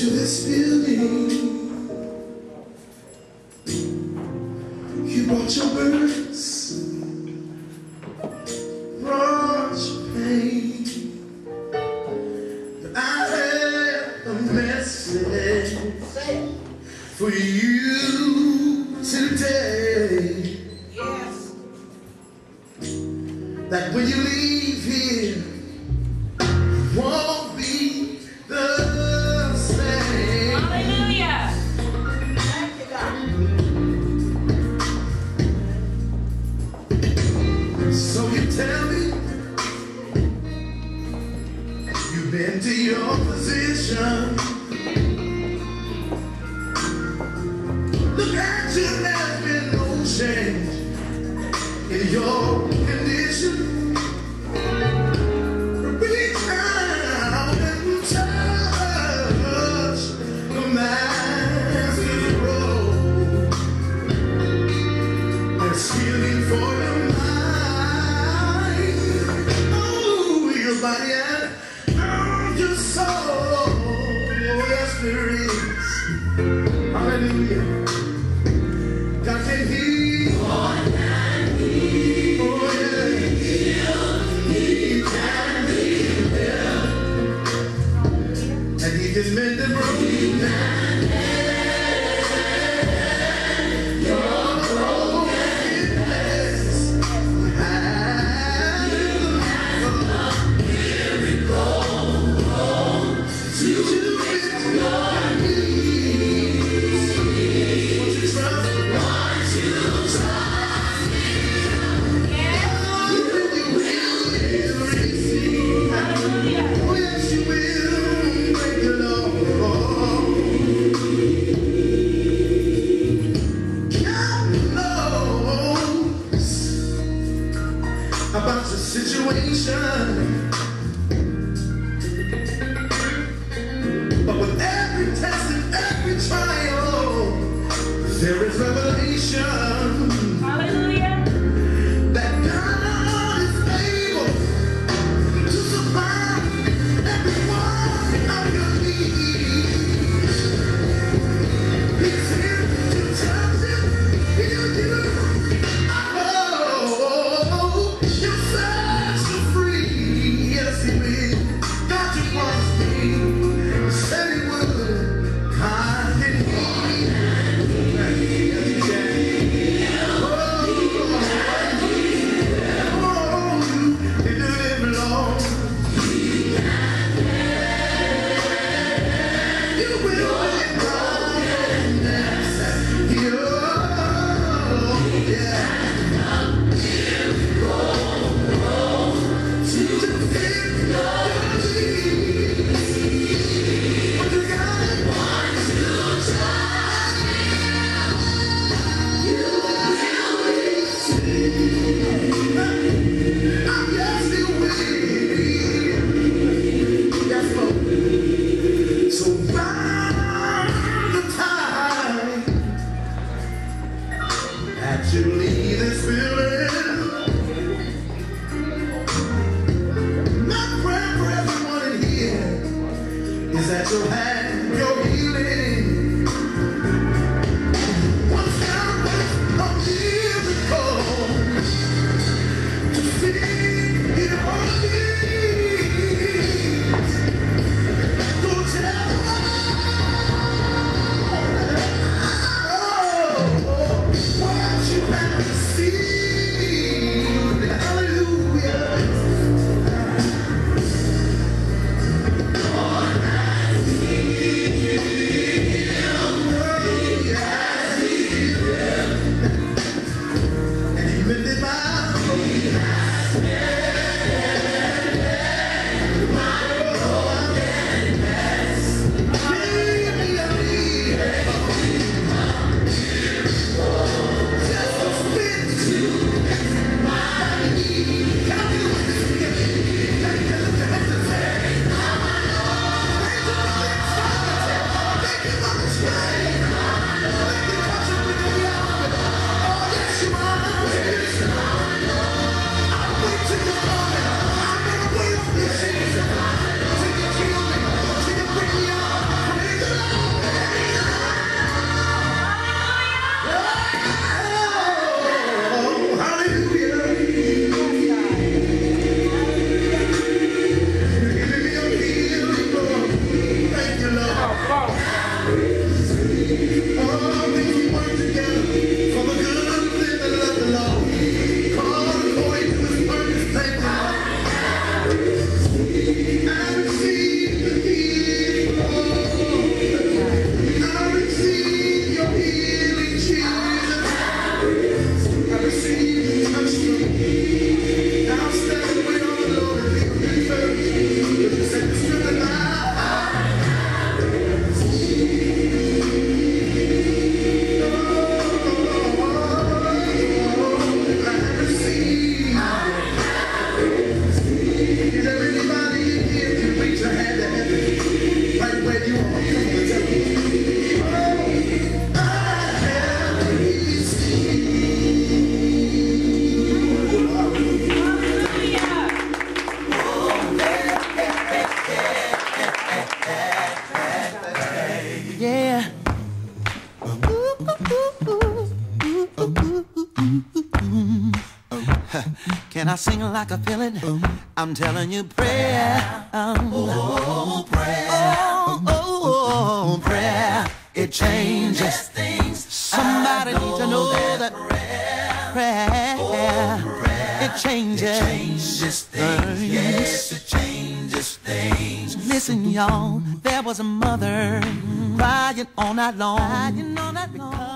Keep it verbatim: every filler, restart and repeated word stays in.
into this building. You brought your burdens, brought your pain. But I have a message for you today. Yes. That when you leave here, you won't be the same. Hallelujah. Thank you, God. So you tell me you've been to your position. Look at you, there's been no change in your condition. Reach out and touch the master's robe. There's healing for your mind, oh, your body and oh, your soul. Oh, yes, there is. Hallelujah. God can heal. God can heal. Oh, yeah. He can heal. And he can mend the broken. Your brokenness. And to you with your knees. Won't you trust? Want you trust me? Yes. You will receive. Hallelujah. Oh, yes, you will. Thank you, Lord. God knows about your situation. But with every test and every trial, there is revelation Hallelujah. that God is able to supply every one of your needs. He's here to touch you, heal you. Oh, you set you free. Yes, he will. God, you promised me. Said he would. God can heal. Yes, he can. Oh, Can I sing like I feel it? I'm telling you, prayer. Oh, prayer. Oh, oh, oh, prayer. It changes things. Somebody needs to know that prayer. It changes. It changes things. Yes, it changes things. Listen, y'all. There was a mother crying all night long. Crying all night long.